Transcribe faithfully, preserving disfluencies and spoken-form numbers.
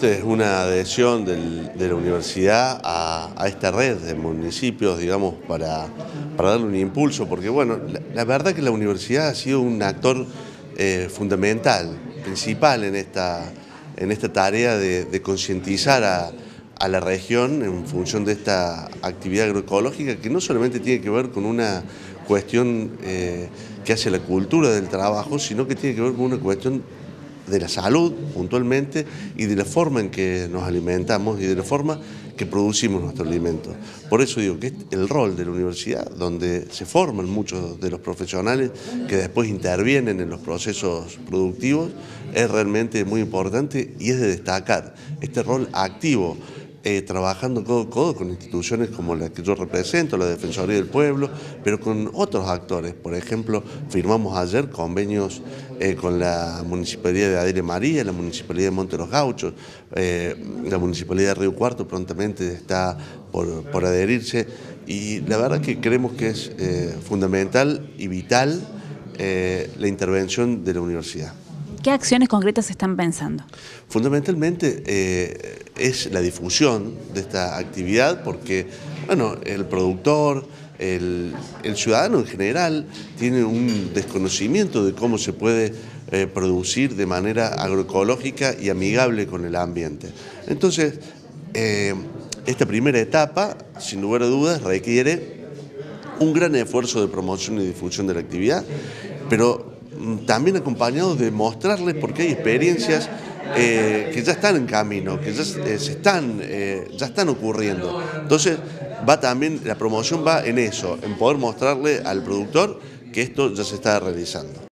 Es una adhesión del- de la universidad a, a esta red de municipios, digamos, para, para darle un impulso, porque bueno, la, la verdad que la universidad ha sido un actor eh, fundamental, principal en esta, en esta tarea de, de concientizar a, a la región en función de esta actividad agroecológica que no solamente tiene que ver con una cuestión eh, que hace la cultura del trabajo, sino que tiene que ver con una cuestión de la salud puntualmente y de la forma en que nos alimentamos y de la forma que producimos nuestro alimento. Por eso digo que es el rol de la universidad, donde se forman muchos de los profesionales que después intervienen en los procesos productivos, es realmente muy importante y es de destacar este rol activo. Eh, trabajando codo a codo con instituciones como la que yo represento, la Defensoría del Pueblo, pero con otros actores. Por ejemplo, firmamos ayer convenios eh, con la Municipalidad de Adel y María, la Municipalidad de Monte los Gauchos, eh, la Municipalidad de Río Cuarto prontamente está por, por adherirse, y la verdad que creemos que es eh, fundamental y vital eh, la intervención de la universidad. ¿Qué acciones concretas se están pensando? Fundamentalmente eh, es la difusión de esta actividad porque, bueno, el productor, el, el ciudadano en general tiene un desconocimiento de cómo se puede eh, producir de manera agroecológica y amigable con el ambiente. Entonces, eh, esta primera etapa, sin lugar a dudas, requiere un gran esfuerzo de promoción y difusión de la actividad, pero también acompañado de mostrarles porque hay experiencias eh, que ya están en camino, que ya, eh, se están, eh, ya están ocurriendo. Entonces, va también, la promoción va en eso, en poder mostrarle al productor que esto ya se está realizando.